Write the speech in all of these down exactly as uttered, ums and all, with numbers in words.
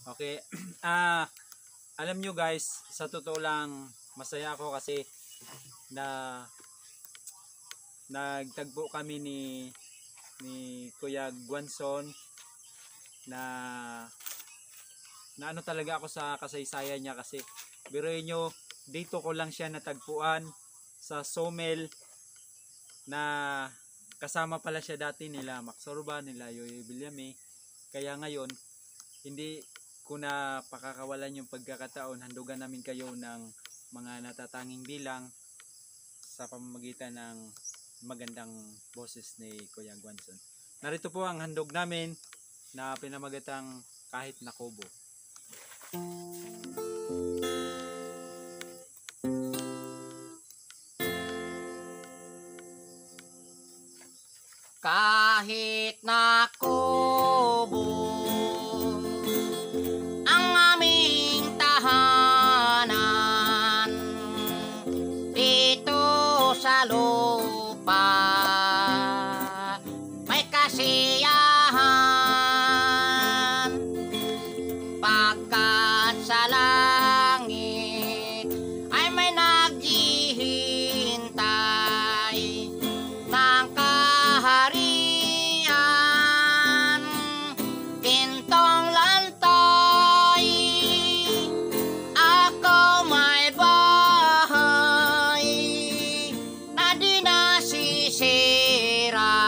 Okay. Ah, alam nyo guys, sa totoo lang masaya ako kasi na nagtagpo kami ni ni Kuya Gwanson na na ano talaga ako sa kasaysayan niya kasi biruin nyo, dito ko lang siya natagpuan sa sawmill na kasama pala siya dati nila Max Orba, nila Yoyoy Villame. Kaya ngayon hindi ko na pakakawalan yung pagkakataon, handugan namin kayo ng mga natatanging bilang sa pamamagitan ng magandang boses ni Kuya Gwanson. Narito po ang handog namin na pinamagatang Kahit na Kubo. Kahit na kubo ang aming tahanan dito sa lupa, may kasiyahan pagkat sa langit ay may naghihintay ng kaharian, gintong lantay. Ako may bahay na di nasisira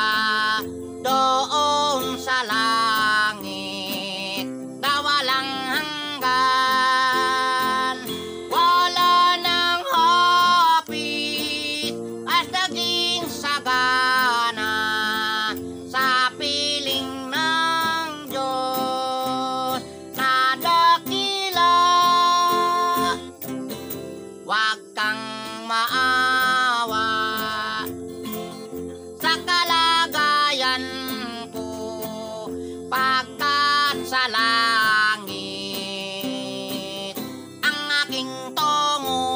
doon sa langit na walang hanggan. Wala nang hapit at naging sagana sa piling ng Diyos na dakila. Huwag kang maawa sa kalagayan ko, pagkat sa langit ang aking tungo,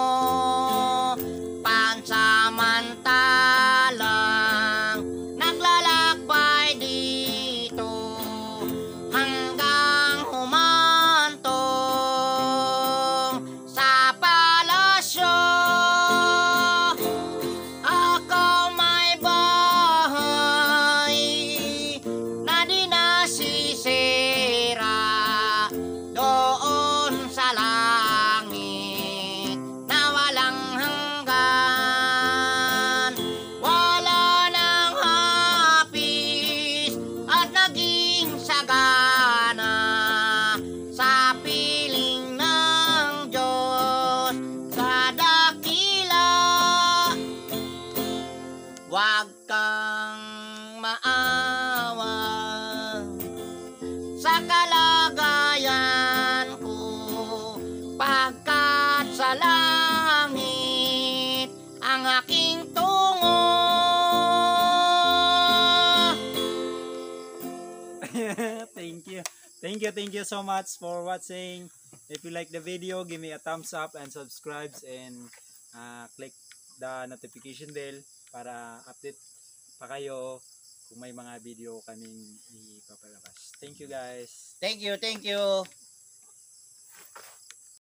pansamantalang naglalakbay dito hanggang humantong sa palasyo. Ako may bahay na di nasisira doon sa langit na walang hanggan. Wala nang hapis at naging sagana sa piling ng Diyos sa dakila. Huwag kang maawa sa kalagayan ko, pagkat sa langit ang aking tungo. Thank you. Thank you, thank you so much for watching. If you like the video, give me a thumbs up and subscribe and uh, click the notification bell para update pa kayo kung may mga video kaming ipapalabas. Thank you guys. Thank you, thank you.